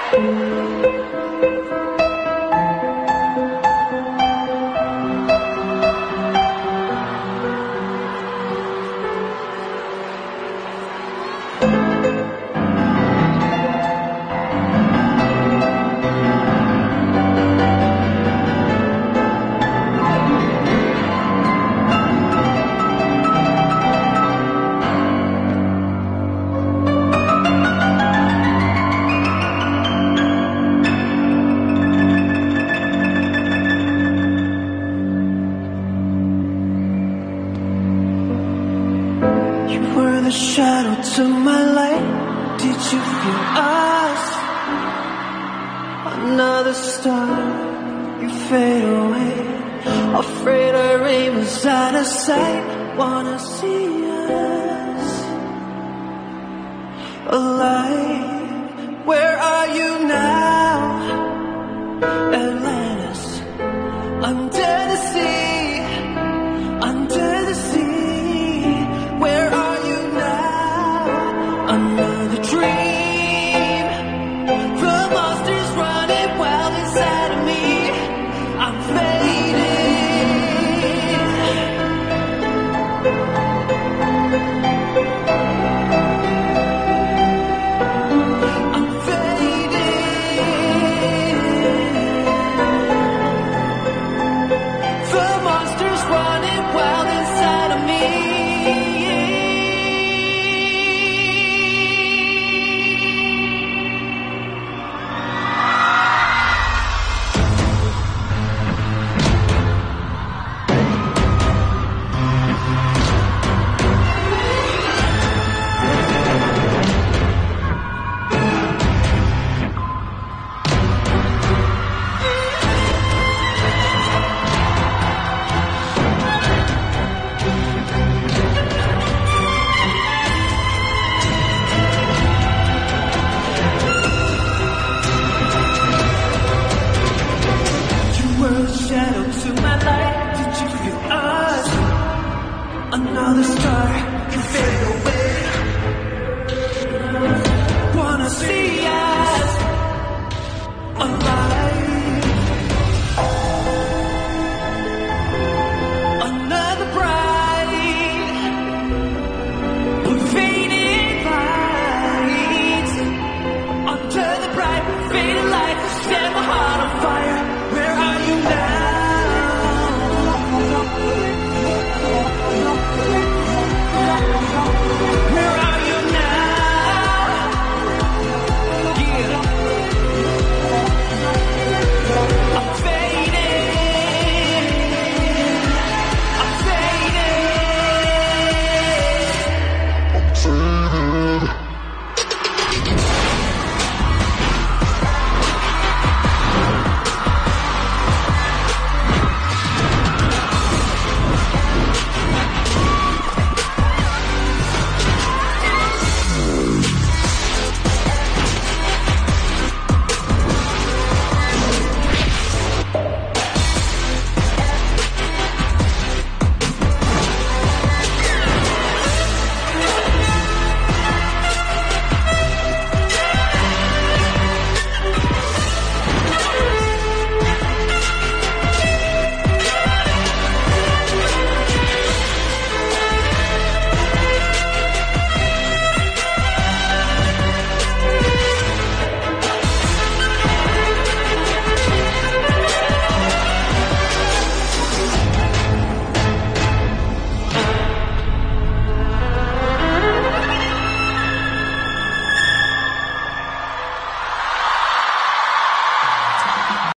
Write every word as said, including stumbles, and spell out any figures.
The shadow to my light. Did you feel us? Another star, you fade away. Afraid our aim is out of sight. Wanna see us alive. Where are you now? Atlantis, under the sea, under the sea. Where are another dream? The monster's running wild inside of me. I'm fading. I'm fading. The monster's running wild inside of me. Shadow to my light. Did you feel us? Another star, you fade away. Wanna see